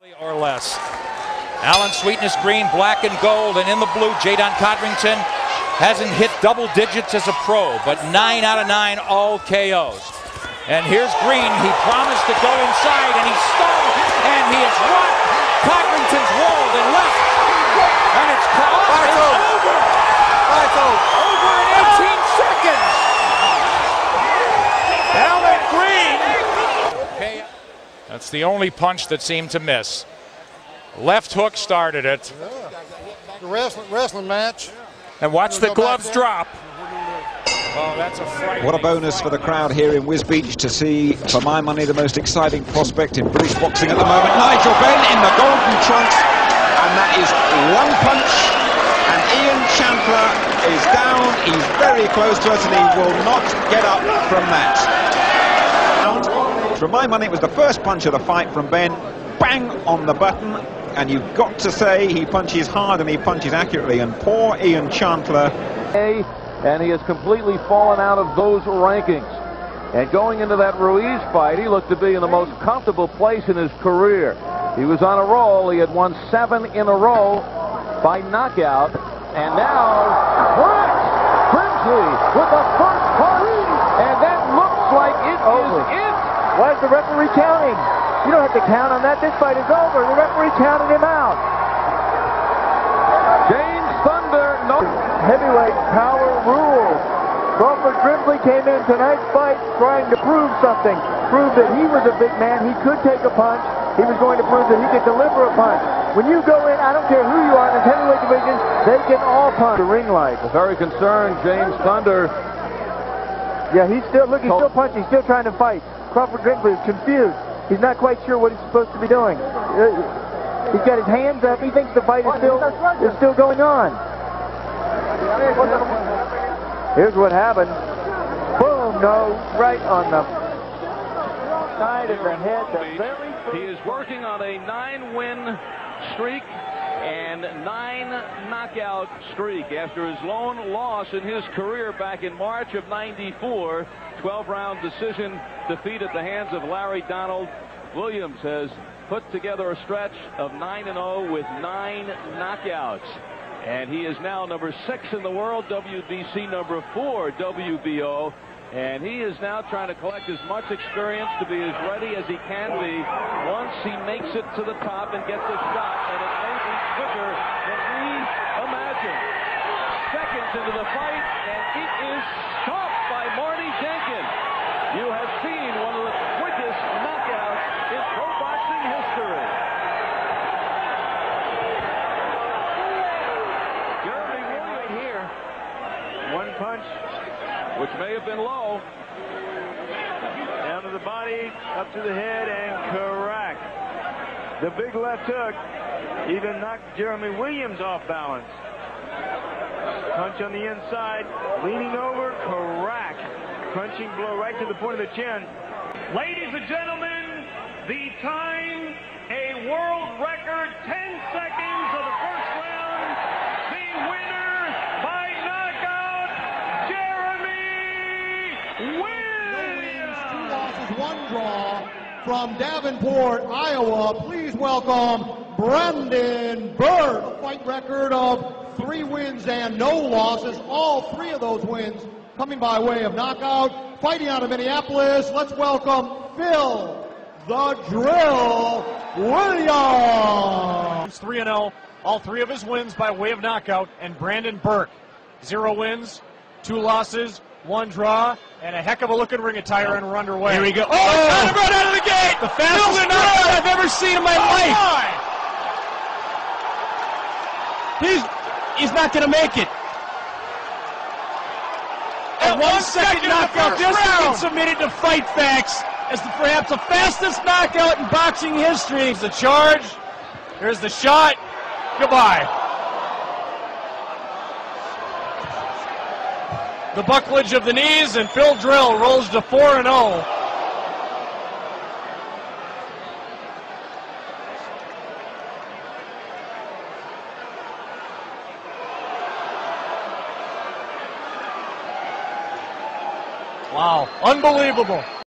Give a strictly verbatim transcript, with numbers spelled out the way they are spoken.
Or less. Alan Sweetness green, black and gold, and in the blue, Jadon Codrington hasn't hit double digits as a pro, but nine out of nine all K Os. And here's Green. He promised to go inside, and he stalled, and he has rocked Codrington's walled and left, and it's caught. It's over. It's over in eighteen seconds. Alan Green. Okay. That's the only punch that seemed to miss. Left hook started it. The wrestling, wrestling match. And watch the gloves drop. Oh, that's a fright. What a bonus for the crowd here in Wisbech to see, for my money, the most exciting prospect in British boxing at the moment. Nigel Benn in the golden trunks. And that is one punch. And Ian Chandler is down. He's very close to us, and he will not get up from that. For my money, it was the first punch of the fight from Benn. Bang on the button. And you've got to say he punches hard and he punches accurately. And poor Ian Chandler. And he has completely fallen out of those rankings. And going into that Ruiz fight, he looked to be in the most comfortable place in his career. He was on a roll. He had won seven in a row by knockout. And now, Rex Grimsley with the first punch. And that looks like it is it. Why is the referee counting? You don't have to count on that. This fight is over. The referee counted him out. James Thunder, no. Heavyweight power rules. Crawford Grimsley came in tonight's fight trying to prove something. Prove that he was a big man. He could take a punch. He was going to prove that he could deliver a punch. When you go in, I don't care who you are in the heavyweight division, they can all punch. The ring light. Very concerned, James Thunder. Yeah, he's still, look, he's still punching. He's still trying to fight. Crawford Grimsley is confused. He's not quite sure what he's supposed to be doing. He's got his hands up. He thinks the fight is still is still going on. Here's what happened. Boom! No, right on the side of the head. The very he is working on a nine-win streak and nine knockout streak after his lone loss in his career back in March of ninety-four. twelve round decision defeat at the hands of Larry Donald. Williams has put together a stretch of nine and oh with nine knockouts. And he is now number six in the world, W B C number four, W B O. And he is now trying to collect as much experience to be as ready as he can be once he makes it to the top and gets a shot. And it may be quicker than we imagine. Seconds into the fight, and it is stopped by Marty Jenkins. You have seen one of the quickest knockouts in pro boxing history. Jeremy Williams here. One punch, Which may have been low. down to the body, up to the head, and correct. The big left hook even knocked Jeremy Williams off balance. Punch on the inside, leaning over, correct. Crunching blow right to the point of the chin. Ladies and gentlemen, the time, a world record, ten seconds of the first round. The winner by knockout, Jeremy Williams. Two losses, one draw from Davenport, Iowa. Please welcome Brandon Burke. A fight record of three wins and no losses. All three of those wins coming by way of knockout. Fighting out of Minneapolis, let's welcome Phil the Drill Williams. three and oh, all three of his wins by way of knockout. And Brandon Burke, zero wins, two losses, one draw, and a heck of a looking ring attire, and we're underway. Here we go. Oh, oh! Right out of the gate! The fastest knockout I've ever seen in my oh life. My. He's, he's not going to make it. A one second knockout just to get submitted to Fight Facts as the, perhaps the fastest knockout in boxing history. Here's the charge. Here's the shot. Goodbye. The bucklage of the knees, and Phil Drill rolls to four and oh. Wow, unbelievable.